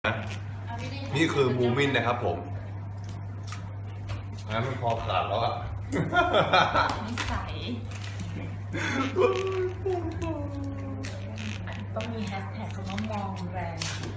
นี่คือมูมินนะครับผมงั้นมันพอขาดแล้วอะนิสัยต้องมีแฮชแท็กคำว่ามองแรง